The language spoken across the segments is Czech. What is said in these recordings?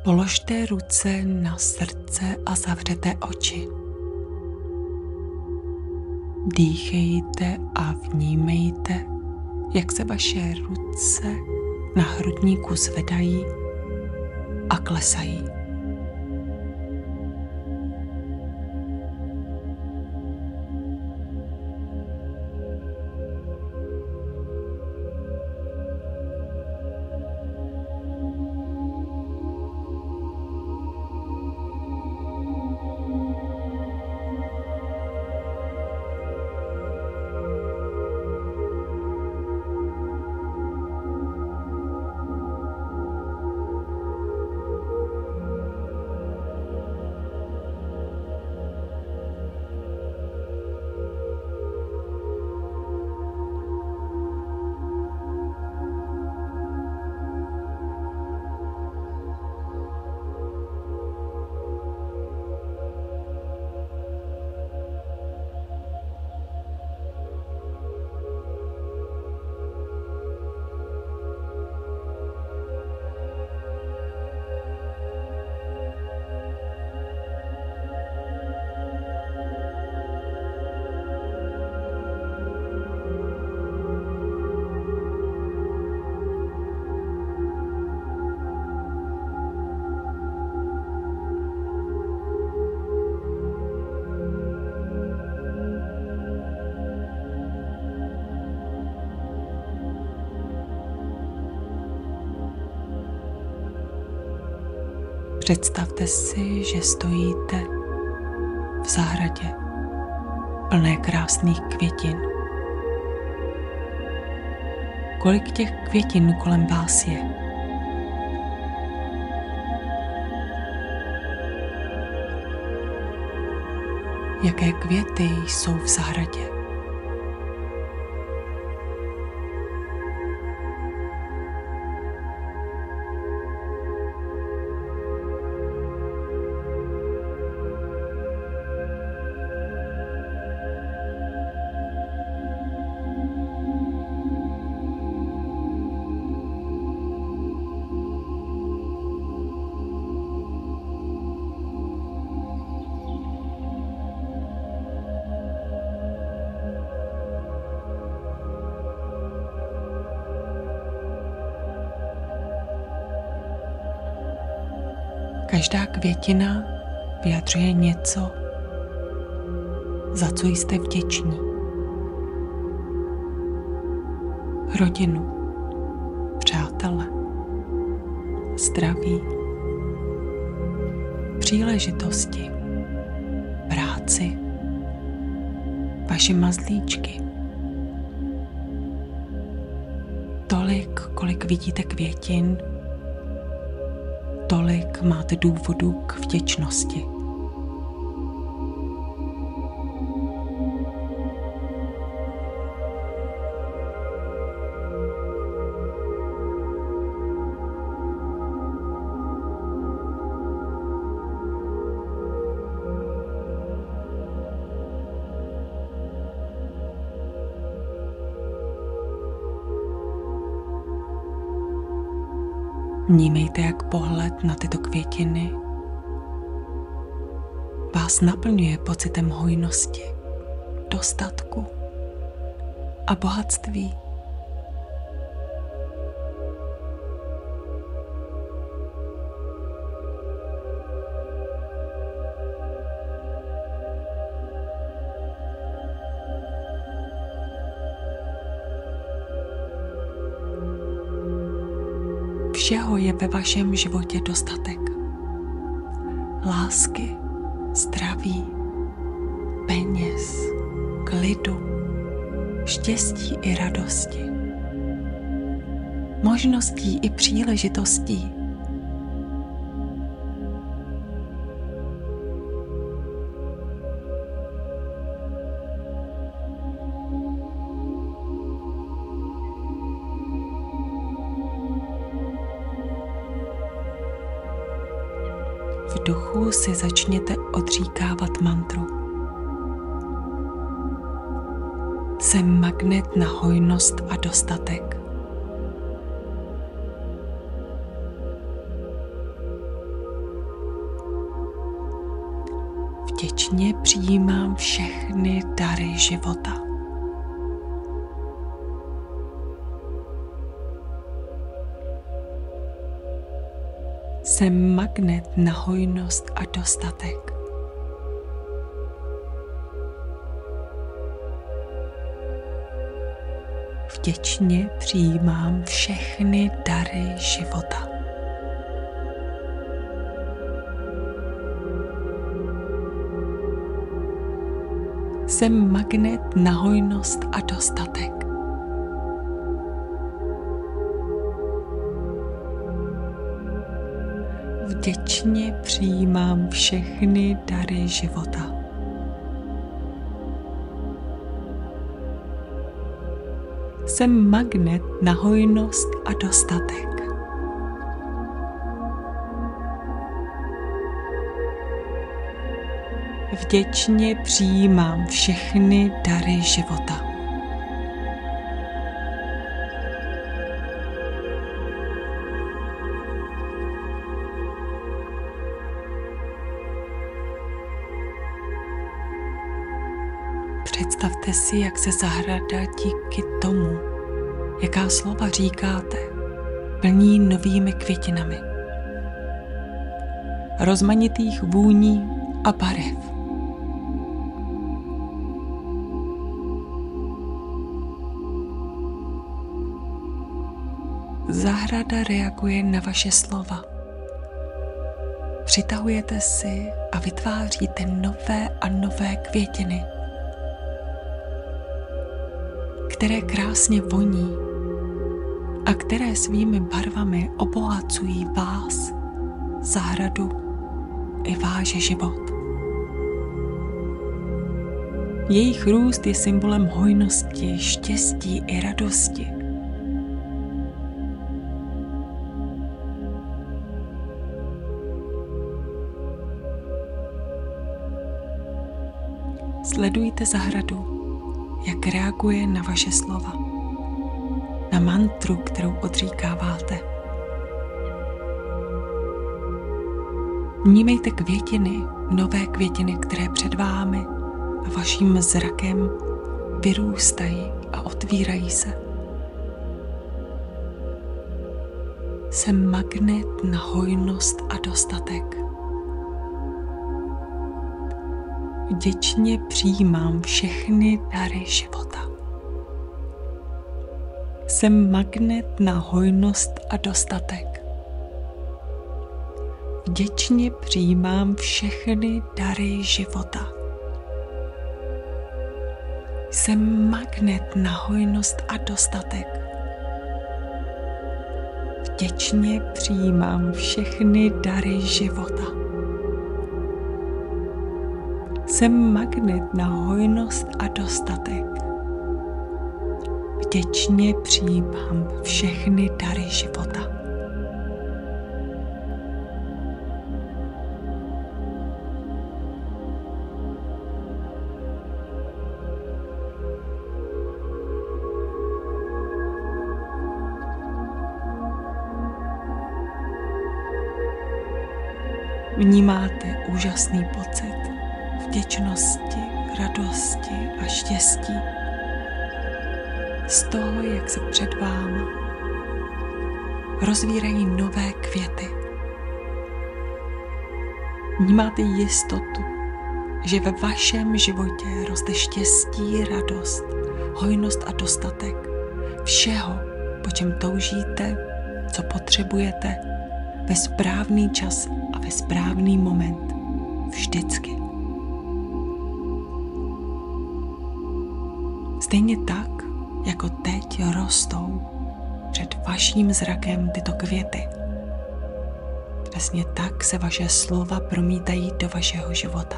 Položte ruce na srdce a zavřete oči. Dýchejte a vnímejte, jak se vaše ruce na hrudníku zvedají a klesají. Představte si, že stojíte v zahradě plné krásných květin. Kolik těch květin kolem vás je? Jaké květy jsou v zahradě? Každá květina vyjadřuje něco, za co jste vděční. Rodinu, přátele, zdraví, příležitosti, práci, vaše mazlíčky. Tolik, kolik vidíte květin, tolik máte důvodů k vděčnosti. Vnímejte, jak pohled na tyto květiny vás naplňuje pocitem hojnosti, dostatku a bohatství. Všeho je ve vašem životě dostatek. Lásky, zdraví, peněz, klidu, štěstí i radosti, možností i příležitostí. V duchu si začněte odříkávat mantru. Jsem magnet na hojnost a dostatek. Vděčně přijímám všechny dary života. Jsem magnet na hojnost a dostatek. Vděčně přijímám všechny dary života. Jsem magnet na hojnost a dostatek. Vděčně přijímám všechny dary života. Jsem magnet na hojnost a dostatek. Vděčně přijímám všechny dary života. Představte si, jak se zahrada díky tomu, jaká slova říkáte, plní novými květinami, rozmanitých vůní a barev. Zahrada reaguje na vaše slova. Přitahujete si a vytváříte nové a nové květiny, které krásně voní a které svými barvami obohacují vás, zahradu i váš život. Jejich růst je symbolem hojnosti, štěstí i radosti. Sledujte zahradu, jak reaguje na vaše slova, na mantru, kterou odříkáváte. Vnímejte květiny, nové květiny, které před vámi a vaším zrakem vyrůstají a otvírají se. Jsem magnet na hojnost a dostatek. Vděčně přijímám všechny dary života. Jsem magnet na hojnost a dostatek. Vděčně přijímám všechny dary života. Jsem magnet na hojnost a dostatek. Vděčně přijímám všechny dary života. Jsem magnet na hojnost a dostatek. Vděčně přijímám všechny dary života. Vnímáte úžasný pocit vděčnosti, radosti a štěstí z toho, jak se před vámi rozvírají nové květy. Vnímáte jistotu, že ve vašem životě roste štěstí, radost, hojnost a dostatek všeho, po čem toužíte, co potřebujete, ve správný čas a ve správný moment, vždycky. Stejně tak, jako teď rostou před vaším zrakem tyto květy, přesně tak se vaše slova promítají do vašeho života.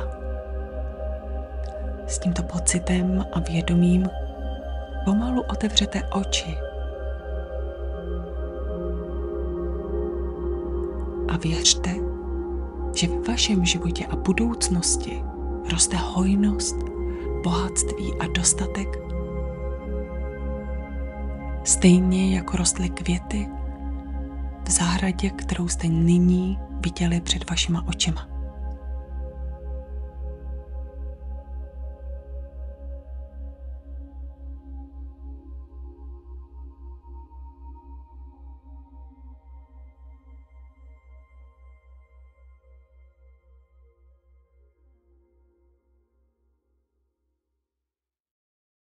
S tímto pocitem a vědomím pomalu otevřete oči a věřte, že v vašem životě a budoucnosti roste hojnost, bohatství a dostatek, stejně jako rostly květy v zahradě, kterou jste nyní viděli před vašima očima.